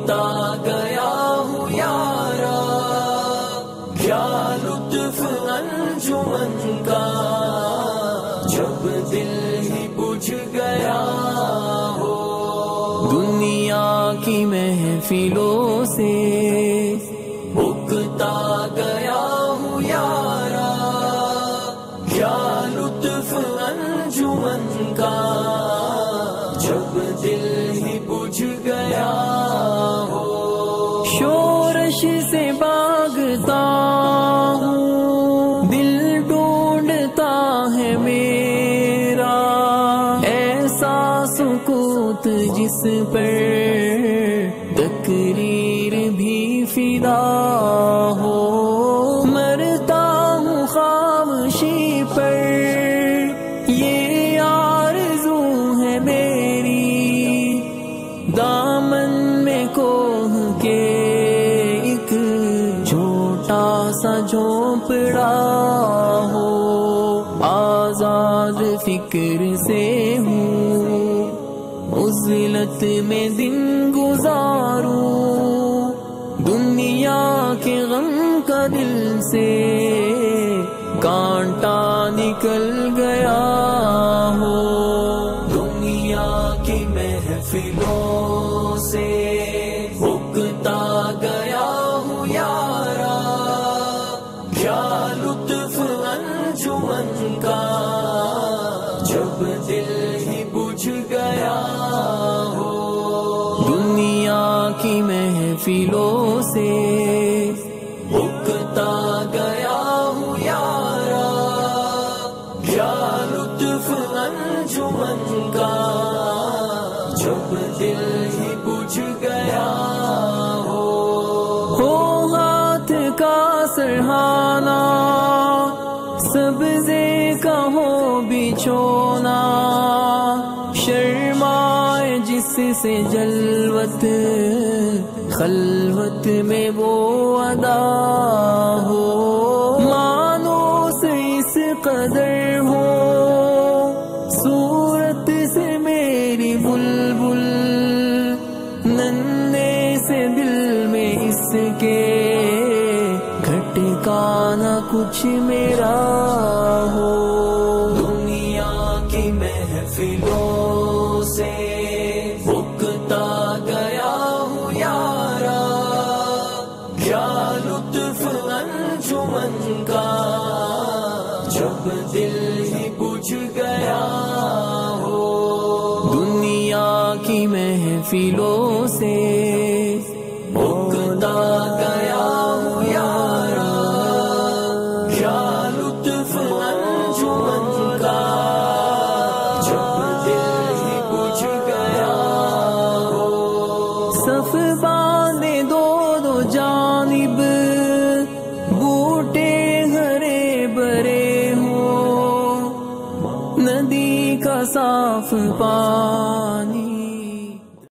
اگتا گیا ہوں یارا، کیا لطف انجمن کا جب دل ہی بجھ گیا ہو۔ دنیا کی محفلوں سے اگتا گیا ہوں یارا، کیا لطف انجمن کا جب دل ہی بجھ گیا ہو۔ شورش سے بھاگتا ہوں، دل ڈھونڈتا ہے میرا، ایسا سکوت جس پر تقریر بھی فدا ہو۔ مرتا ہوں خاموشی پر، یہ آرزو ہے میری، دامن میں کوہ کے ایک چھوٹا سا جھونپڑا ہو۔ آزاد فکر سے ہوں، عزلت میں دن گزاروں، دنیا کے غم کا دل سے کانٹا نکل گیا ہو۔ دنیا کی محفلوں سے اگتا گیا ہوں یارا، کیا لطف انجمن کا جب دل ہی بجھ گیا ہو۔ دنیا کی محفلوں سے اگتا گیا ہوں یارا، کیا لطف انجمن کا جب دل ہی بجھ گیا ہو۔ ہاتھ کا سرہانا، سبزے کا ہو بچھونا، شرمائے جس سے جلوت خلوت میں وہ ادا ہو۔ مانوس اس قدر ہو صورت سے میری بلبل، ننھے سے دل میں اس کے کھٹکا نہ کچھ میرا ہو۔ دنیا کی محفلوں سے اگتا گیا ہوں یارا، کیا لطف انجمن کا جب دل ہی بجھ گیا ہو۔ دنیا کی محفلوں سے اگتا گیا ہوں یارا، کیا لطف انجمن کا جب دل ہی بجھ گیا ہو۔ صف باندھے دو دو جانب، بوٹے ہرے بھرے ہوں، ندی کا صاف پانی